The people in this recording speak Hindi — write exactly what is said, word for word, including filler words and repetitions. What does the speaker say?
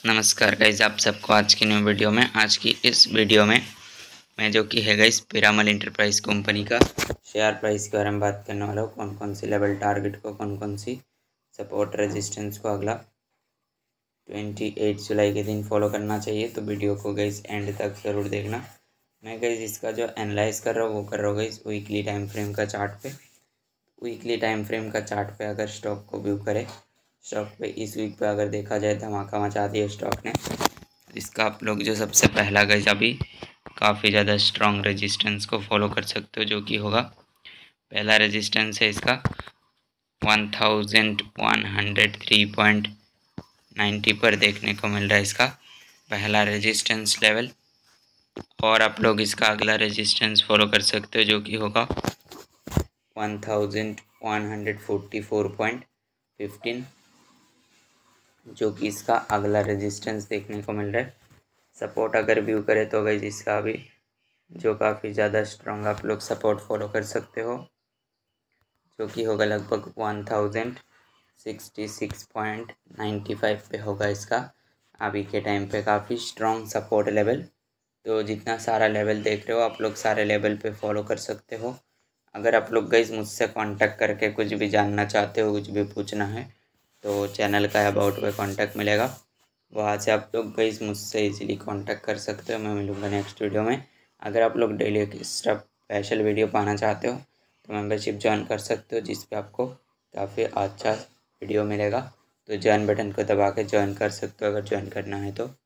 नमस्कार गाइज, आप सबको आज की न्यू वीडियो में आज की इस वीडियो में मैं जो कि है गाइज पिरामल इंटरप्राइज कंपनी का शेयर प्राइस के बारे में बात करने वाला हूँ। कौन कौन सी लेवल टारगेट को, कौन कौन सी सपोर्ट रेजिस्टेंस को अगला अट्ठाईस जुलाई के दिन फॉलो करना चाहिए। तो वीडियो को गाइज एंड तक ज़रूर देखना। मैं गाइज इसका जो एनालाइज कर रहा हूँ वो कर रहा हूँ गाइज वीकली टाइम फ्रेम का चार्ट पे। वीकली टाइम फ्रेम का चार्ट पे अगर स्टॉक को व्यू करें, स्टॉक पे इस वीक पे अगर देखा जाए धमाका मचा दिया स्टॉक ने। इसका आप लोग जो सबसे पहला गज अभी काफ़ी ज़्यादा स्ट्रॉन्ग रेजिस्टेंस को फॉलो कर सकते हो, जो कि होगा पहला रेजिस्टेंस है इसका one thousand one hundred three point ninety पर देखने को मिल रहा है इसका पहला रेजिस्टेंस लेवल। और आप लोग इसका अगला रेजिस्टेंस फॉलो कर सकते हो जो कि होगा one thousand one hundred forty four point fifteen, जो कि इसका अगला रेजिस्टेंस देखने को मिल रहा है। सपोर्ट अगर व्यू करें तो गाइस इसका भी जो काफ़ी ज़्यादा स्ट्रॉन्ग आप लोग सपोर्ट फॉलो कर सकते हो, जो कि होगा लगभग one thousand sixty six point ninety five पे होगा इसका अभी के टाइम पे काफ़ी स्ट्रॉन्ग सपोर्ट लेवल। तो जितना सारा लेवल देख रहे हो आप लोग सारे लेवल पे फॉलो कर सकते हो। अगर आप लोग गाइस मुझसे कांटेक्ट करके कुछ भी जानना चाहते हो, कुछ भी पूछना है, तो चैनल का अबाउट पे कांटेक्ट मिलेगा, वहाँ से आप लोग गाइस मुझसे इजीली कांटेक्ट कर सकते हो। मैं मिलूँगा नेक्स्ट वीडियो में। अगर आप लोग डेली एक स्पेशल वीडियो पाना चाहते हो तो मेंबरशिप ज्वाइन कर सकते हो, जिस पे आपको काफ़ी अच्छा वीडियो मिलेगा। तो ज्वाइन बटन को दबा के ज्वाइन कर सकते हो अगर ज्वाइन करना है तो।